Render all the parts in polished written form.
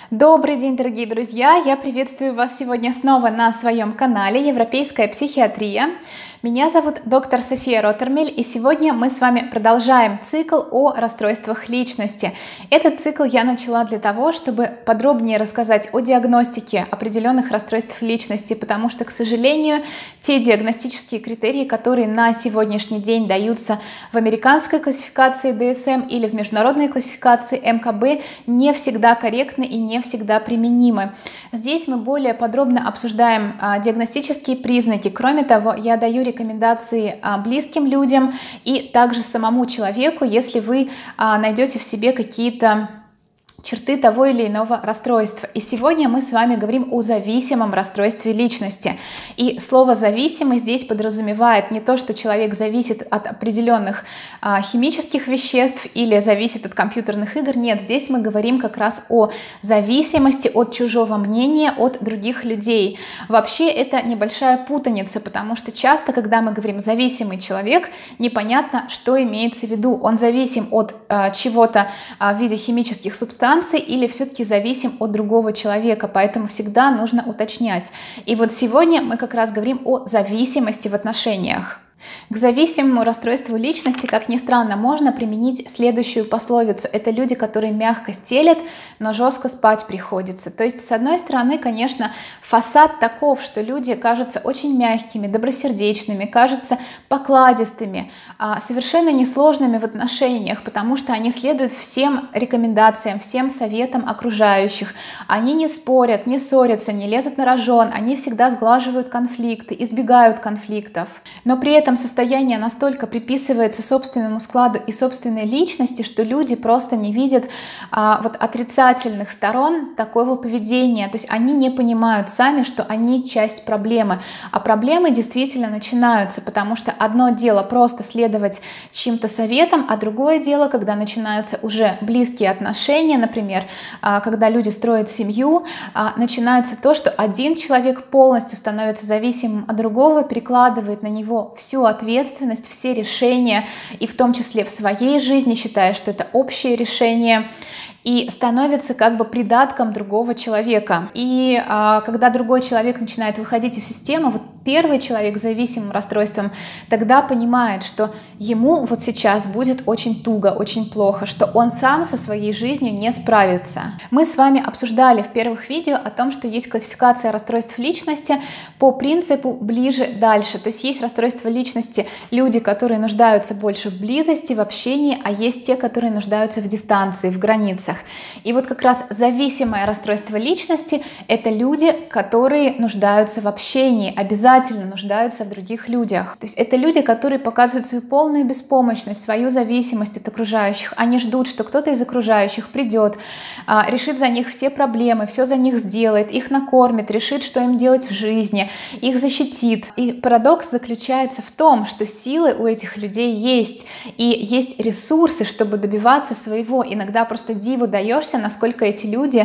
Добрый день, дорогие друзья! Я приветствую вас сегодня снова на своем канале «Европейская психиатрия». Меня зовут доктор София Роттермель, и сегодня мы с вами продолжаем цикл о расстройствах личности. Этот цикл я начала для того, чтобы подробнее рассказать о диагностике определенных расстройств личности, потому что, к сожалению, те диагностические критерии, которые на сегодняшний день даются в американской классификации DSM или в международной классификации МКБ, не всегда корректны и не всегда применимы. Здесь мы более подробно обсуждаем диагностические признаки. Кроме того, я даю рекомендации близким людям и также самому человеку, если вы найдете в себе какие-то черты того или иного расстройства. И сегодня мы с вами говорим о зависимом расстройстве личности. И слово «зависимый» здесь подразумевает не то, что человек зависит от определенных химических веществ или зависит от компьютерных игр. Нет, здесь мы говорим как раз о зависимости от чужого мнения, от других людей. Вообще это небольшая путаница, потому что часто, когда мы говорим «зависимый человек», непонятно, что имеется в виду. Он зависим от чего-то в виде химических субстанций, или все-таки зависим от другого человека, поэтому всегда нужно уточнять. И вот сегодня мы как раз говорим о зависимости в отношениях. К зависимому расстройству личности, как ни странно, можно применить следующую пословицу. Это люди, которые мягко стелят, но жестко спать приходится. То есть, с одной стороны, конечно, фасад таков, что люди кажутся очень мягкими, добросердечными, кажутся покладистыми, совершенно несложными в отношениях, потому что они следуют всем рекомендациям, всем советам окружающих. Они не спорят, не ссорятся, не лезут на рожон, они всегда сглаживают конфликты, избегают конфликтов. Но при этом состояние настолько приписывается собственному складу и собственной личности, что люди просто не видят вот отрицательных сторон такого поведения. То есть они не понимают сами, что они часть проблемы. А проблемы действительно начинаются, потому что одно дело просто следовать чьим-то советам, а другое дело, когда начинаются уже близкие отношения, например, когда люди строят семью, начинается то, что один человек полностью становится зависимым от другого, перекладывает на него всю ответственность, все решения, и в том числе в своей жизни, считая, что это общее решение, и становится как бы придатком другого человека. И когда другой человек начинает выходить из системы, вот первый человек с зависимым расстройством тогда понимает, что ему вот сейчас будет очень туго, очень плохо, что он сам со своей жизнью не справится. Мы с вами обсуждали в первых видео о том, что есть классификация расстройств личности по принципу ближе-дальше. То есть есть расстройства личности люди, которые нуждаются больше в близости, в общении, а есть те, которые нуждаются в дистанции, в границах. И вот как раз зависимое расстройство личности — это люди, которые нуждаются в общении, обязательно нуждаются в других людях. То есть это люди, которые показывают свою полную беспомощность, свою зависимость от окружающих. Они ждут, что кто-то из окружающих придет, решит за них все проблемы, все за них сделает, их накормит, решит, что им делать в жизни, их защитит. И парадокс заключается в том, что силы у этих людей есть, и есть ресурсы, чтобы добиваться своего. Иногда просто диву даешься, насколько эти люди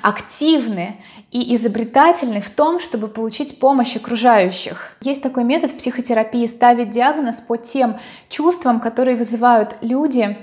активны и изобретательны в том, чтобы получить помощь окружающих. Есть такой метод в психотерапии — ставить диагноз по тем чувствам, которые вызывают люди,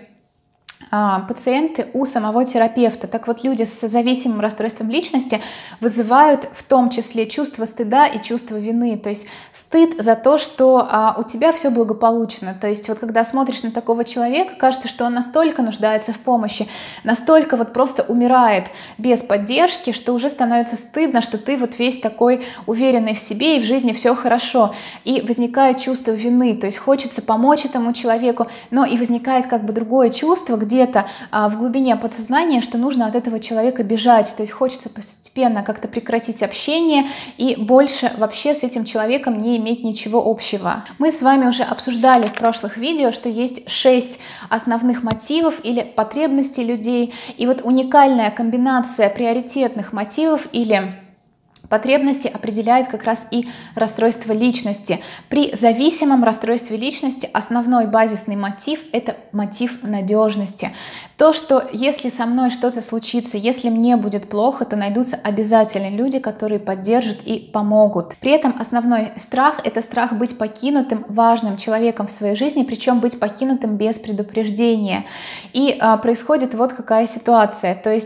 пациенты у самого терапевта. Так вот, люди с зависимым расстройством личности вызывают в том числе чувство стыда и чувство вины. То есть стыд за то, что у тебя все благополучно. То есть вот когда смотришь на такого человека, кажется, что он настолько нуждается в помощи, настолько вот просто умирает без поддержки, что уже становится стыдно, что ты вот весь такой уверенный в себе и в жизни все хорошо. И возникает чувство вины, то есть хочется помочь этому человеку, но и возникает как бы другое чувство, где в глубине подсознания, что нужно от этого человека бежать, то есть хочется постепенно как-то прекратить общение и больше вообще с этим человеком не иметь ничего общего. Мы с вами уже обсуждали в прошлых видео, что есть 6 основных мотивов или потребностей людей, и вот уникальная комбинация приоритетных мотивов или потребности определяет как раз и расстройство личности. При зависимом расстройстве личности основной базисный мотив — это мотив надежности. То, что если со мной что-то случится, если мне будет плохо, то найдутся обязательно люди, которые поддержат и помогут. При этом основной страх — это страх быть покинутым важным человеком в своей жизни, причем быть покинутым без предупреждения. И происходит вот какая ситуация. То есть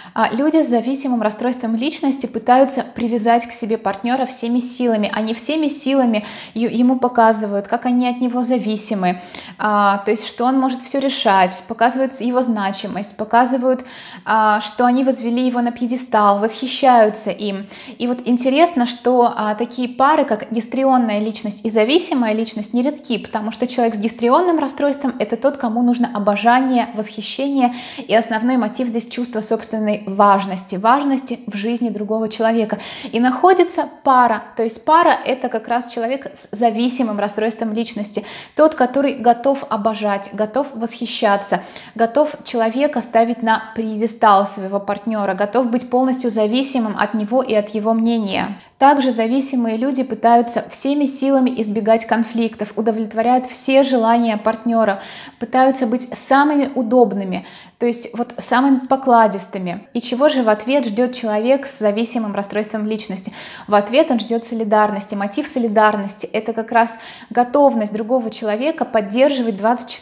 Люди с зависимым расстройством личности пытаются привязать к себе партнера всеми силами. Они всеми силами ему показывают, как они от него зависимы, то есть что он может все решать, показывают его значимость, показывают, что они возвели его на пьедестал, восхищаются им. И вот интересно, что такие пары, как гистрионная личность и зависимая личность, нередки, потому что человек с гистрионным расстройством — это тот, кому нужно обожание, восхищение, и основной мотив здесь — чувство собственной важности в жизни другого человека. И находится пара, то есть пара — это как раз человек с зависимым расстройством личности, тот, который готов обожать, готов восхищаться, готов человека ставить на пьедестал своего партнера, готов быть полностью зависимым от него и от его мнения. Также зависимые люди пытаются всеми силами избегать конфликтов, удовлетворяют все желания партнера, пытаются быть самыми удобными, то есть вот самыми покладистыми. И чего же в ответ ждет человек с зависимым расстройством личности? В ответ он ждет солидарности. Мотив солидарности — это как раз готовность другого человека поддерживать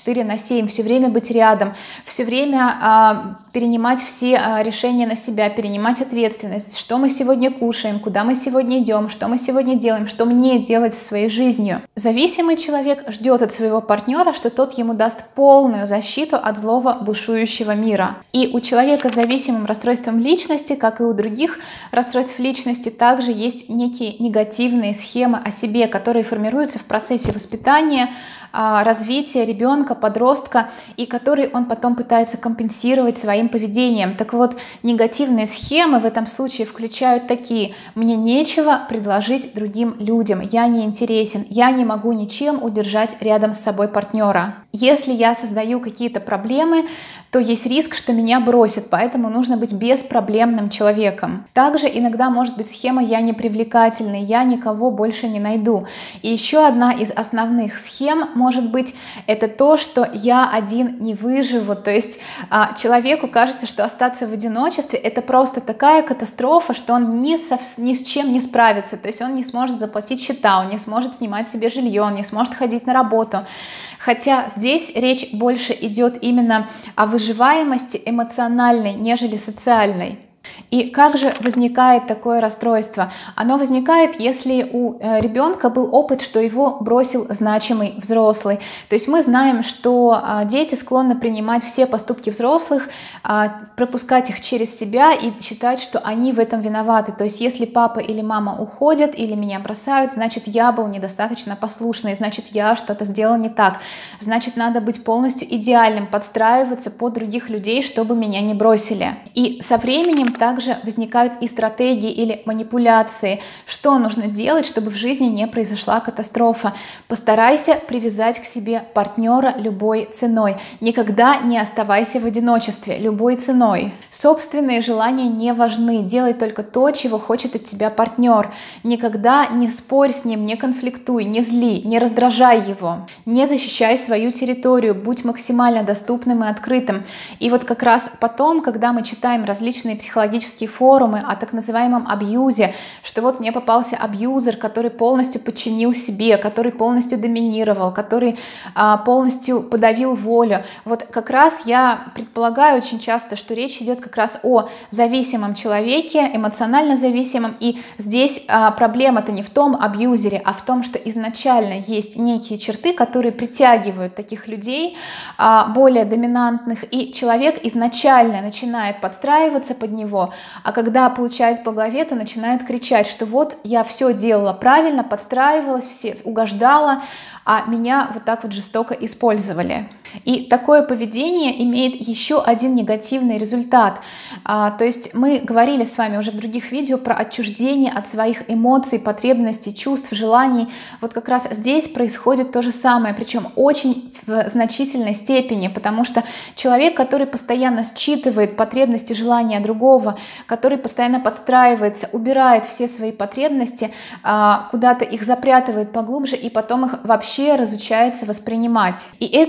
24/7, все время быть рядом, все время перенимать все решения на себя, перенимать ответственность, что мы сегодня кушаем, куда мы сегодня идем, что мы сегодня делаем, что мне делать со своей жизнью. Зависимый человек ждет от своего партнера, что тот ему даст полную защиту от злого бушующего мира. И у человека с зависимым расстройством личности, как и у других расстройств личности, также есть некие негативные схемы о себе, которые формируются в процессе воспитания, развития ребенка, подростка, и которые он потом пытается компенсировать своим поведением. Так вот, негативные схемы в этом случае включают такие: мне нечего предложить другим людям, я не интересен, я не могу ничем удержать рядом с собой партнера. Если я создаю какие-то проблемы, то есть риск, что меня бросят, поэтому нужно быть беспроблемным человеком. Также иногда может быть схема «я непривлекательный», «я никого больше не найду». И еще одна из основных схем может быть это то, что «я один не выживу», то есть человеку кажется, что остаться в одиночестве — это просто такая катастрофа, что он ни с чем не справится, то есть он не сможет заплатить счета, он не сможет снимать себе жилье, он не сможет ходить на работу. Хотя здесь речь больше идет именно о выживаемости эмоциональной, нежели социальной. И как же возникает такое расстройство? Оно возникает, если у ребенка был опыт, что его бросил значимый взрослый. То есть мы знаем, что дети склонны принимать все поступки взрослых, пропускать их через себя и считать, что они в этом виноваты. То есть если папа или мама уходят или меня бросают, значит, я был недостаточно послушный, значит, я что-то сделал не так. Значит, надо быть полностью идеальным, подстраиваться под других людей, чтобы меня не бросили. И со временем также возникают и стратегии или манипуляции. Что нужно делать, чтобы в жизни не произошла катастрофа? Постарайся привязать к себе партнера любой ценой. Никогда не оставайся в одиночестве любой ценой. Собственные желания не важны. Делай только то, чего хочет от тебя партнер. Никогда не спорь с ним, не конфликтуй, не зли, не раздражай его. Не защищай свою территорию, будь максимально доступным и открытым. И вот как раз потом, когда мы читаем различные психологические форумы о так называемом абьюзе, что вот мне попался абьюзер, который полностью подчинил себе, который полностью доминировал, который полностью подавил волю. Вот как раз я предполагаю очень часто, что речь идет как раз о зависимом человеке, эмоционально зависимом, и здесь проблема-то не в том абьюзере, а в том, что изначально есть некие черты, которые притягивают таких людей, более доминантных, и человек изначально начинает подстраиваться под него, а когда получает по голове, то начинает кричать, что вот я все делала правильно, подстраивалась, все угождала, а меня вот так вот жестоко использовали. И такое поведение имеет еще один негативный результат. То есть мы говорили с вами уже в других видео про отчуждение от своих эмоций, потребностей, чувств, желаний. Вот как раз здесь происходит то же самое, причем очень в значительной степени, потому что человек, который постоянно считывает потребности, желания другого, который постоянно подстраивается, убирает все свои потребности, куда-то их запрятывает поглубже и потом их вообще разучается воспринимать. И это вызывает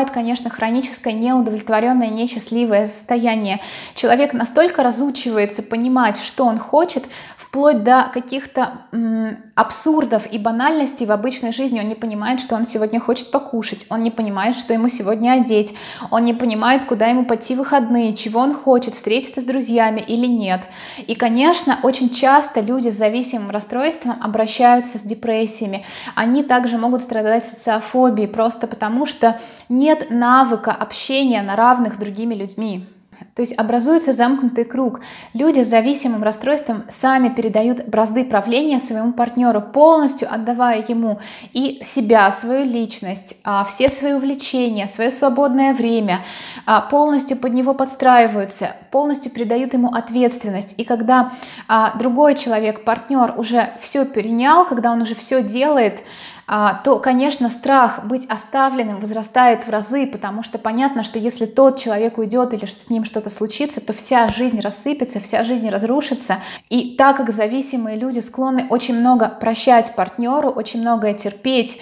бывает, конечно, хроническое неудовлетворенное, несчастливое состояние. Человек настолько разучивается понимать, что он хочет, вплоть до каких-то абсурдов и банальностей в обычной жизни. Он не понимает, что он сегодня хочет покушать, он не понимает, что ему сегодня одеть, он не понимает, куда ему пойти в выходные, чего он хочет, встретиться с друзьями или нет. И, конечно, очень часто люди с зависимым расстройством обращаются с депрессиями. Они также могут страдать социофобией, просто потому что нет навыка общения на равных с другими людьми. То есть образуется замкнутый круг. Люди с зависимым расстройством сами передают бразды правления своему партнеру, полностью отдавая ему и себя, свою личность, все свои увлечения, свое свободное время, полностью под него подстраиваются, полностью передают ему ответственность. И когда другой человек, партнер, уже все перенял, когда он уже все делает, то, конечно, страх быть оставленным возрастает в разы, потому что понятно, что если тот человек уйдет или с ним что-то случится, то вся жизнь рассыпется, вся жизнь разрушится. И так как зависимые люди склонны очень много прощать партнеру, очень многое терпеть,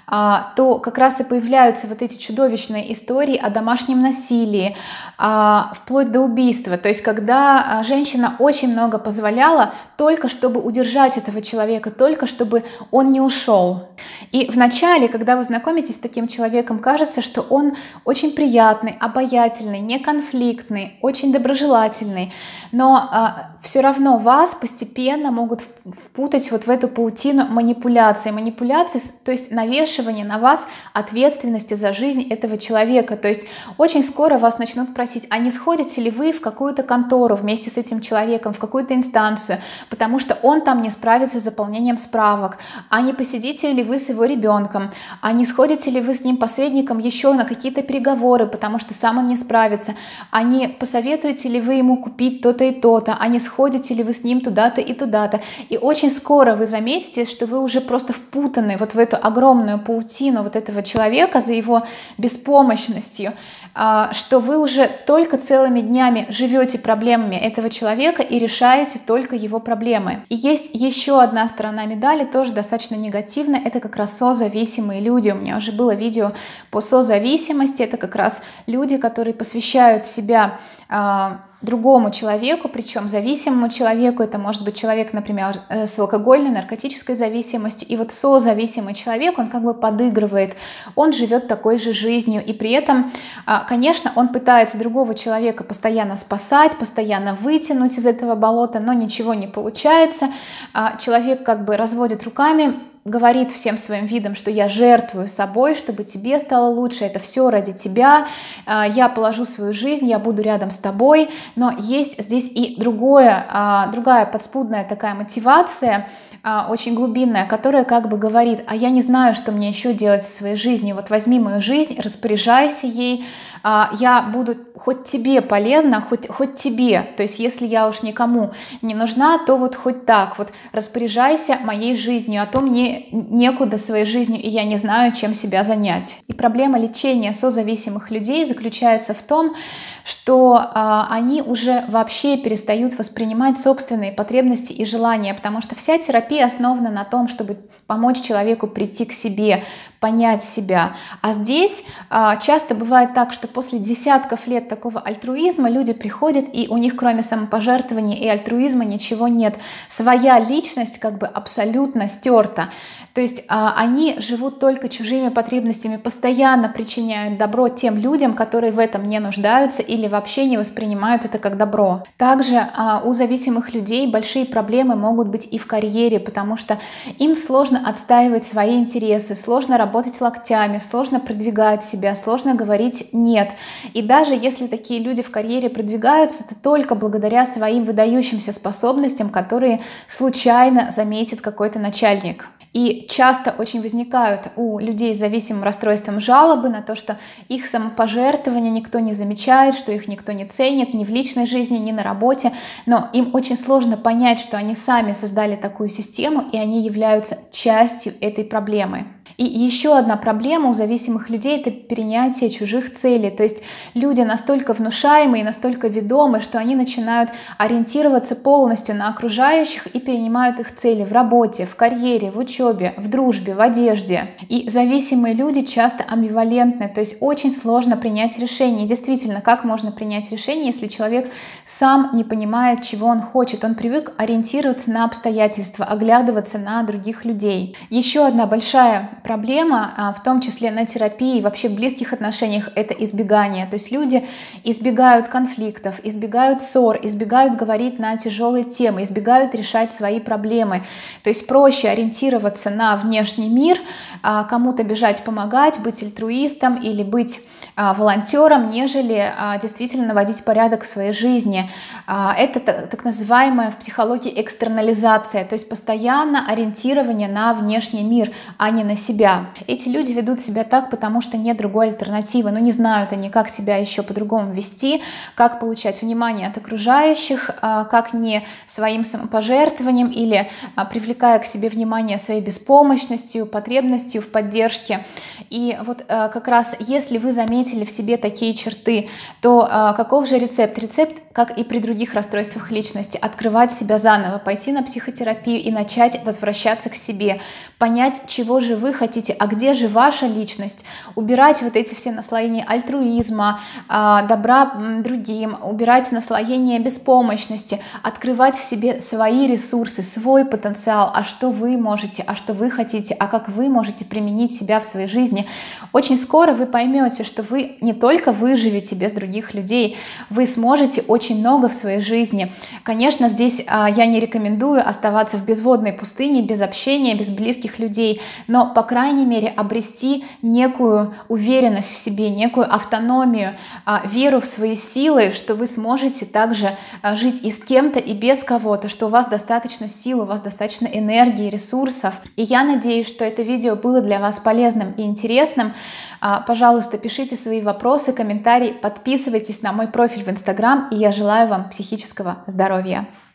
то как раз и появляются вот эти чудовищные истории о домашнем насилии, вплоть до убийства. То есть когда женщина очень много позволяла, только чтобы удержать этого человека, только чтобы он не ушел. И вначале, когда вы знакомитесь с таким человеком, кажется, что он очень приятный, обаятельный, неконфликтный, очень доброжелательный, но все равно вас постепенно могут впутать вот в эту паутину манипуляций, то есть навешивание на вас ответственности за жизнь этого человека. То есть очень скоро вас начнут просить, а не сходите ли вы в какую-то контору вместе с этим человеком, в какую-то инстанцию, потому что он там не справится с заполнением справок, а не посидите ли вы с его ребенком, а не сходите ли вы с ним посредником еще на какие-то переговоры, потому что сам он не справится, а не посоветуете ли вы ему купить то-то и то-то, а не сходите ли вы с ним туда-то и туда-то. И очень скоро вы заметите, что вы уже просто впутаны вот в эту огромную паутину вот этого человека за его беспомощностью, что вы уже только целыми днями живете проблемами этого человека и решаете только его проблемы. И есть еще одна сторона медали, тоже достаточно негативная, это как раз созависимые люди. У меня уже было видео по созависимости, это как раз люди, которые посвящают себя другому человеку, причем зависимому человеку. Это может быть человек, например, с алкогольной, наркотической зависимостью. И вот созависимый человек, он как бы подыгрывает, он живет такой же жизнью. И при этом, конечно, он пытается другого человека постоянно спасать, постоянно вытянуть из этого болота, но ничего не получается. Человек как бы разводит руками, говорит всем своим видом, что я жертвую собой, чтобы тебе стало лучше, это все ради тебя, я положу свою жизнь, я буду рядом с тобой. Но есть здесь и другая подспудная такая мотивация, очень глубинная, которая как бы говорит, а я не знаю, что мне еще делать со своей жизнью, вот возьми мою жизнь, распоряжайся ей, я буду хоть тебе полезна, хоть тебе, то есть если я уж никому не нужна, то вот хоть так, вот распоряжайся моей жизнью, а то мне некуда своей жизнью, и я не знаю, чем себя занять. И проблема лечения созависимых людей заключается в том, что они уже вообще перестают воспринимать собственные потребности и желания, потому что вся терапия основана на том, чтобы помочь человеку прийти к себе, понять себя. А здесь часто бывает так, что после десятков лет такого альтруизма люди приходят, и у них кроме самопожертвования и альтруизма ничего нет. Своя личность как бы абсолютно стерта. То есть они живут только чужими потребностями, постоянно причиняют добро тем людям, которые в этом не нуждаются или вообще не воспринимают это как добро. Также у зависимых людей большие проблемы могут быть и в карьере, потому что им сложно отстаивать свои интересы, сложно работать локтями, сложно продвигать себя, сложно говорить «нет». И даже если такие люди в карьере продвигаются, то только благодаря своим выдающимся способностям, которые случайно заметит какой-то начальник. И часто очень возникают у людей с зависимым расстройством жалобы на то, что их самопожертвования никто не замечает, что их никто не ценит ни в личной жизни, ни на работе. Но им очень сложно понять, что они сами создали такую систему, и они являются частью этой проблемы. И еще одна проблема у зависимых людей — это перенятие чужих целей. То есть люди настолько внушаемые, настолько ведомы, что они начинают ориентироваться полностью на окружающих и перенимают их цели в работе, в карьере, в учебе, в дружбе, в одежде. И зависимые люди часто амбивалентны, то есть очень сложно принять решение. И действительно, как можно принять решение, если человек сам не понимает, чего он хочет? Он привык ориентироваться на обстоятельства, оглядываться на других людей. Еще одна большая проблема, в том числе на терапии, вообще в близких отношениях, это избегание. То есть люди избегают конфликтов, избегают ссор, избегают говорить на тяжелые темы, избегают решать свои проблемы. То есть проще ориентироваться на внешний мир, кому-то бежать помогать, быть альтруистом или быть волонтером, нежели действительно наводить порядок в своей жизни. Это так называемая в психологии экстернализация, то есть постоянно ориентирование на внешний мир, а не на себя. Эти люди ведут себя так, потому что нет другой альтернативы, но не знают они, как себя еще по-другому вести, как получать внимание от окружающих, как не своим самопожертвованием или привлекая к себе внимание своей беспомощностью, потребностью в поддержке. И вот как раз если вы заметили в себе такие черты, то каков же рецепт? Рецепт, как и при других расстройствах личности, открывать себя заново, пойти на психотерапию и начать возвращаться к себе, понять, чего же вы хотите, а где же ваша личность, убирать вот эти все наслоения альтруизма, добра другим, убирать наслоение беспомощности, открывать в себе свои ресурсы, свой потенциал, а что вы можете, а что вы хотите, а как вы можете применить себя в своей жизни. Очень скоро вы поймете, что вы не только выживете без других людей, вы сможете очень много в своей жизни. Конечно, здесь я не рекомендую оставаться в безводной пустыне, без общения, без близких людей, но, по крайней мере, обрести некую уверенность в себе, некую автономию, веру в свои силы, что вы сможете также жить и с кем-то, и без кого-то, что у вас достаточно сил, у вас достаточно энергии, ресурсов. И я надеюсь, что это видео было для вас полезным и интересным. Пожалуйста, пишите свои вопросы, комментарии, подписывайтесь на мой профиль в Instagram, и я желаю вам психического здоровья.